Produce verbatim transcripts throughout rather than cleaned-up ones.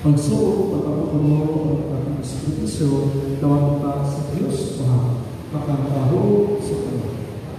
Pagsuot at ang pagkaroon ng ating Espiritu dapat kita sa Diyos Ama, makakaro sa Kanya.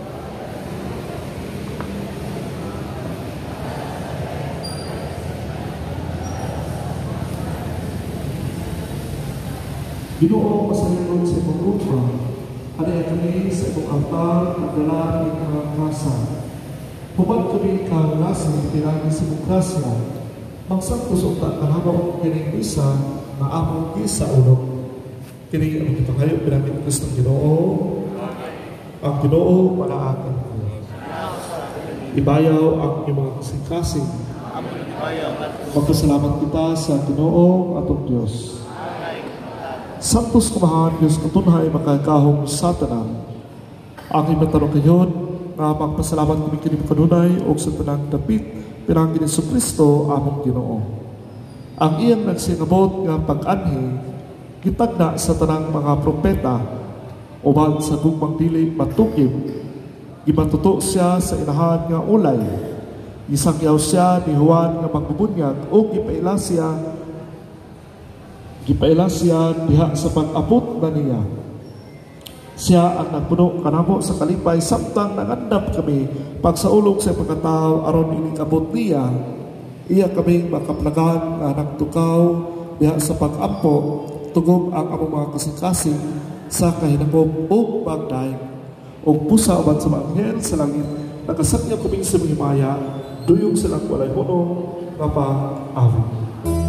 Ginoo masalingod sa imong lupa, anay kami sa imong altar at dalaan ng mga grasa. Hubad kami kang nasa pinagi sa imong grasya, magsangkos ang tatanhabaw kining bisa na among bisa ulog. Kining ang ipangayo pinagi ng Kristong Ginoo, ang Ginoo malaakan ko. Ibayaw ang imong kasing-kasing. Magpasalamat kita sa Ginoo atong Diyos. Santos kumahan Diyos katunhay makakahong sa tanan. Ang imatanong kayon na magpasalamat kami kini kanunay o sa tanang dapit pinangin ni Kristo among Ginoo. Ang iyang nagsingabot nga pag-anhi gitagna sa tanang mga propeta uban sa gugmang dili matukib. Gimatuto siya sa inahan nga ulay. Isangyaw siya ni Juan nga magbubunyag o gipaila siya gipaila siya diha sa pag-abot na niya. Siya ang nagpuno kanamo sa kalipay samtang nangandam kami pagsaulog sa pagkatao aron ining abot niya. Iya kami makaplagan nga nagtukaw diha sa pag-ampo tugog ang among mga kasing-kasing sa kahinabog o bagday o pusa uban sa manghel sa langit. Nakasakya kuming sa himaya duyong silang walay hunong nga pa-awi.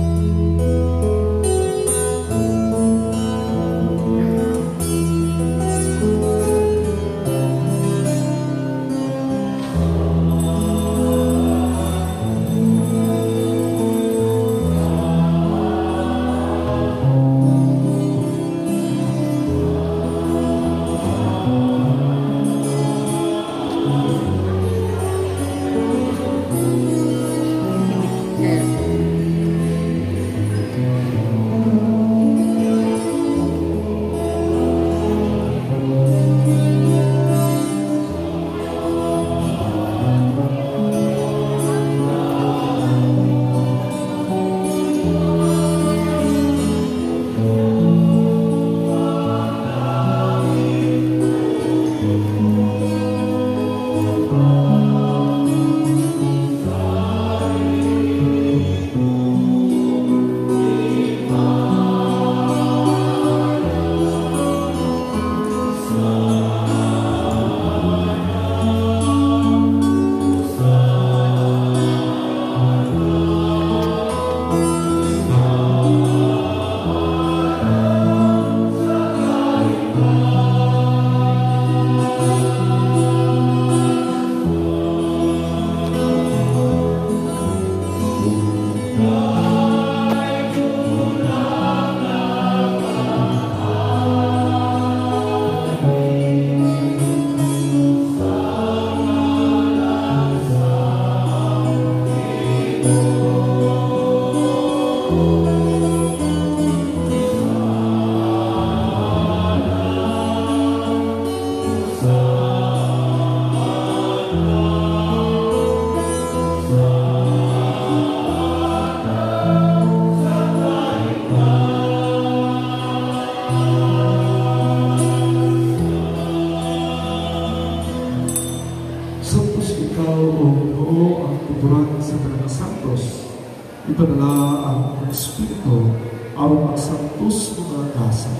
Ipadala ang Espiritu aron magsantos ng mga kasa.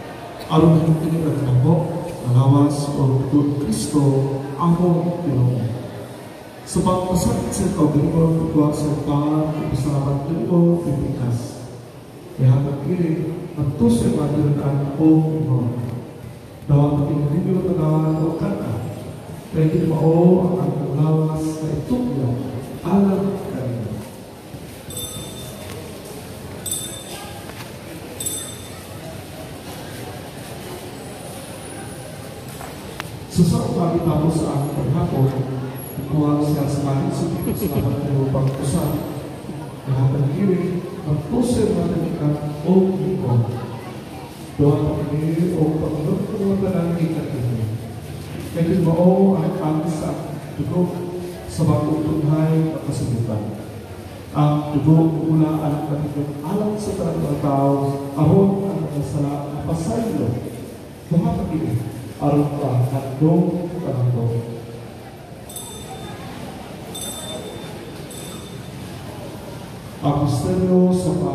Aron hindi nagkakabok, alawas o Diyos Kristo among Ginoo. Sa pagpasakit sa ikaw, ganito pagkuha sa ipaan, ipasalamat ganito, ipikas. Kaya nagkiling, nagtusay madalakan o Ginoo. Dawa patinigyo tanawan o kata. Kaya hindi mao ang alawas na itukya, alam kanina. Susok kami tapos sa aking paghapon, ikuha siya sa maling sulit sa lahat ng upang usan. Lahat ng kiri, magpusir natin ikat o ikaw. Doon ang kiri o pagulog ko mga tanang ikat ito. Kaya mo ang pangis sa dugo sa bagong tunhay at kasimutan. ang dugo mula alang kanigong alang sa talagang tao, aron ang nasala na pasaylo. Buhat kini, aron pa handong kanandong. Ang misteryo sa